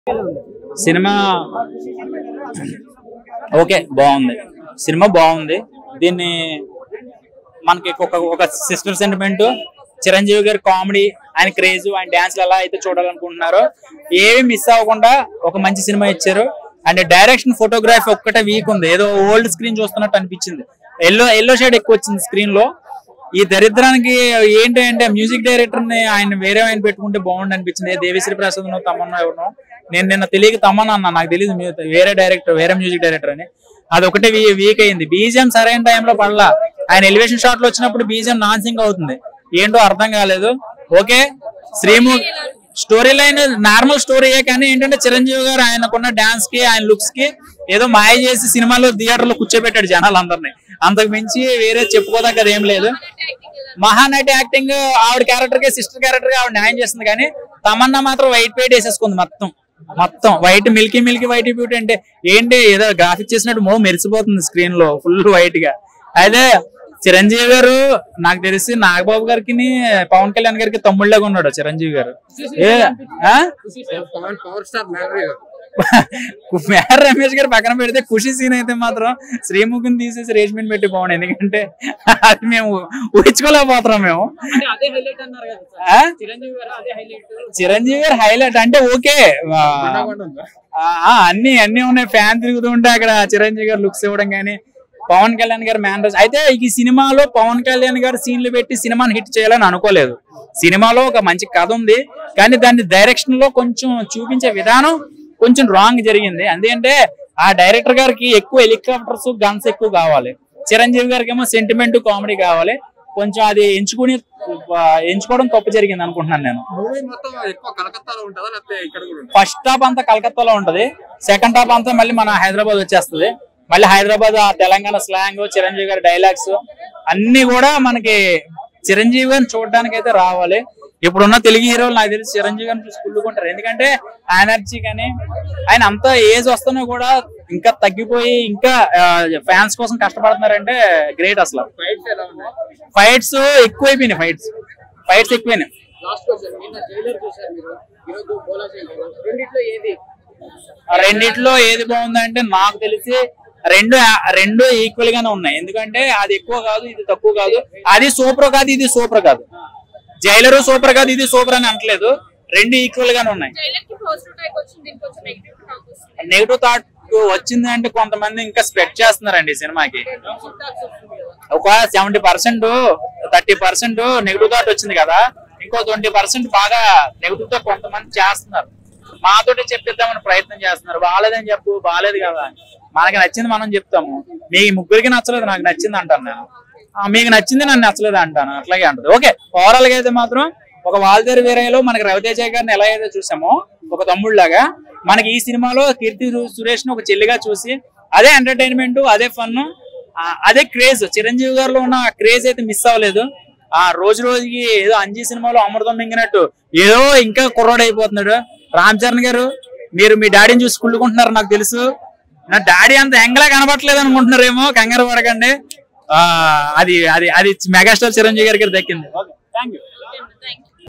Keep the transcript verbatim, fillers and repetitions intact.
Cinema okay బాగుంది, cinema బాగుంది. దీన్ని మనకి ఒక ఒక సిస్టర్ సెంటిమెంట్, చిరంజీవి గారి కామెడీ, ఆయన క్రేజ్, ఆయన డాన్స్లు ఎలా అయితే చూడాలనుకుంటున్నారో ఏవి మిస్ అవ్వకుండా ఒక మంచి సినిమా ఇచ్చారు. అండ్ డైరెక్షన్, ఫోటోగ్రఫీ ఒక్కటే వీక్ ఉంది, ఏదో ఓల్డ్ స్క్రీన్ చూస్తున్నట్టు అనిపించింది. ఎల్లో ఎల్లో షేడ్ ఎక్కువ వచ్చింది స్క్రీన్ లో. ఈ దరిద్రానికి ఏంటి అంటే మ్యూజిక్ డైరెక్టర్ ని ఆయన వేరే ఆయన పెట్టుకుంటే బాగుండు అనిపించింది. దేవిశ్రీ ప్రసాద్ నో తమన్నా ఎవరు, నేను నిన్న తెలియక తమన్నా అన్నా, నాకు తెలియదు వేరే డైరెక్టర్, వేరే మ్యూజిక్ డైరెక్టర్ అని. అది ఒకటే వీక్ అయింది. బీజిఎం సరైన టైంలో పడలా. ఆయన ఎలివేషన్ షాట్ లో వచ్చినప్పుడు బీజిఎం నాన్ సింక్ అవుతుంది, ఏంటో అర్థం కాలేదు. ఓకే, శ్రీము స్టోరీ లైన్ నార్మల్ స్టోరీయే, కానీ ఏంటంటే చిరంజీవి గారు ఆయనకున్న డాన్స్ కి, ఆయన లుక్స్ కి ఏదో మాయ చేసి సినిమాలో థియేటర్ లో కూర్చోబెట్టాడు జనాలందరినీ. అంతకు మించి వేరే చెప్పుకోదగ్గ ఏం లేదు. మహానటి యాక్టింగ్, ఆవిడ క్యారెక్టర్ కి, సిస్టర్ క్యారెక్టర్ కి ఆవిడ న్యాయం చేస్తుంది. కానీ తమన్నా మాత్రం వైట్ పెయింట్ వేసేసుకుంది మొత్తం మొత్తం white, milky milky white beauty. అంటే ఏంటి, ఏదో గ్రాఫిక్ చేసినట్టు మో మెరిసిపోతుంది స్క్రీన్ లో ఫుల్ వైట్ గా. అయితే చిరంజీవి గారు నాకు తెలిసి నాగబాబు గారికి, పవన్ కళ్యాణ్ గారికి తమ్ముళ్ళగా ఉన్నాడు చిరంజీవి గారు. మేర రమేష్ గారు పక్కన పెడితే, ఖుషి సీన్ అయితే మాత్రం శ్రీముఖిని తీసేసి రేష్మిని పెట్టి బాగుంది. ఎందుకంటే అది మేము ఊహించుకోలేకపోతున్నాం మేము. చిరంజీవి గారు హైలైట్ అంటే ఓకే, అన్ని అన్ని ఉన్నాయి. ఫ్యాన్ తిరుగుతూ ఉంటే అక్కడ చిరంజీవి గారు లుక్స్ ఇవ్వడం కానీ, పవన్ కళ్యాణ్ గారు మ్యానర్స్. అయితే ఈ సినిమాలో పవన్ కళ్యాణ్ గారు సీన్లు పెట్టి సినిమాని హిట్ చేయాలని అనుకోలేదు. సినిమాలో ఒక మంచి కథ ఉంది, కానీ దాన్ని డైరెక్షన్ లో కొంచెం చూపించే విధానం కొంచెం రాంగ్ జరిగింది. ఎందుకంటే ఆ డైరెక్టర్ గారికి ఎక్కువ హెలికాప్టర్స్, గన్స్ ఎక్కువ కావాలి, చిరంజీవి గారికి ఏమో సెంటిమెంట్, కామెడీ కావాలి. కొంచెం అది ఎంచుకుని ఎంచుకోవడం తప్పు జరిగింది అనుకుంటున్నాను నేను. ఫస్ట్ హాఫ్ అంతా కలకత్తాలో ఉంటది, సెకండ్ హాఫ్ అంతా మళ్ళీ మన హైదరాబాద్ వచ్చేస్తుంది. మళ్ళీ హైదరాబాద్ ఆ తెలంగాణ స్లాంగ్, చిరంజీవి గారి డైలాగ్స్ అన్ని కూడా మనకి చిరంజీవి గారిని చూడడానికి అయితే రావాలి. ఇప్పుడున్న తెలుగు హీరోలు నాకు తెలిసి చిరంజీవి గారిని చూసి కుళ్ళుకుంటారు. ఎందుకంటే ఎనర్జీ కానీ, ఆయన అంత ఏజ్ వస్తున్నా కూడా ఇంకా తగ్గిపోయి ఇంకా ఫ్యాన్స్ కోసం కష్టపడుతున్నారంటే గ్రేట్. అసలు ఫైట్స్ ఎక్కువైపోయినాయి, ఫైట్స్ ఫైట్స్ ఎక్కువైనాయి. రెండిట్లో ఏది బాగుందంటే నాకు తెలిసి రెండు రెండు ఈక్వల్ గానే ఉన్నాయి. ఎందుకంటే అది ఎక్కువ కాదు, ఇది తక్కువ కాదు. అది సూపర్ కాదు, ఇది సూపర్ కాదు. జైలరు సూపర్ కాదు, ఇది సూపర్ అని అనట్లేదు. రెండు ఈక్వల్ గానే ఉన్నాయి. నెగిటివ్ థాట్ వచ్చింది అంటే కొంతమంది ఇంకా స్ప్రెడ్ చేస్తున్నారండి సినిమాకి. ఒక seventy percent thirty percent negative thought వచ్చింది కదా, ఇంకో ట్వంటీ పర్సెంట్ బాగా నెగిటివ్ తో కొంతమంది చేస్తున్నారు. మాతోటి చెప్పిద్దామని ప్రయత్నం చేస్తున్నారు. బాగాలేదని చెప్పు, బాగాలేదు కదా, మనకి నచ్చింది మనం చెప్తాము. మీ ముగ్గురికి నచ్చలేదు, నాకు నచ్చింది అంటాను నేను. మీకు నచ్చింది, నన్ను నచ్చలేదు అంటాను, అట్లాగే అంటది. ఓకే, ఓవరాల్ గా అయితే మాత్రం ఒక వాల్తేరు వీరయ్యలో మనకి రవితేజ గారిని ఎలా అయితే చూసామో ఒక తమ్ముళ్ళలాగా, మనకి ఈ సినిమాలో కీర్తి సురేష్ ని ఒక చెల్లిగా చూసి అదే ఎంటర్టైన్మెంట్, అదే ఫన్, అదే క్రేజ్. చిరంజీవి గారిలో ఉన్న క్రేజ్ అయితే మిస్ అవ్వలేదు. ఆ రోజు రోజుకి ఏదో అంజీ సినిమాలో అమృతం మింగినట్టు ఏదో ఇంకా కుర్రాడు అయిపోతున్నాడు. రామ్ చరణ్ గారు, మీరు మీ డాడీని చూసి కుళ్ళుకుంటున్నారు నాకు తెలుసు. నా డాడీ అంత ఎంగలా కనబడట్లేదు అనుకుంటున్నారేమో, కంగారు పడకండి. ఆ అది అది అది మెగాస్టార్ చిరంజీవి గారికి దక్కింది. Okay, thank you.